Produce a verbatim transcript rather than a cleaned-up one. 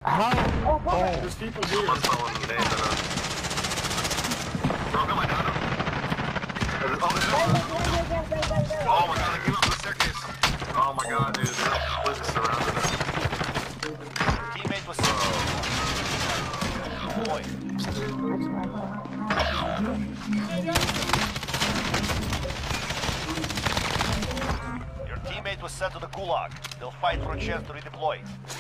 How? Oh, There's people here. What's going on? Bro, come on, down. Oh, there's oh my god, I came up the staircase. Oh my god, dude, they're completely surrounded us. Teammate was boy. Your teammate was sent to the gulag. They'll fight for a chance to redeploy.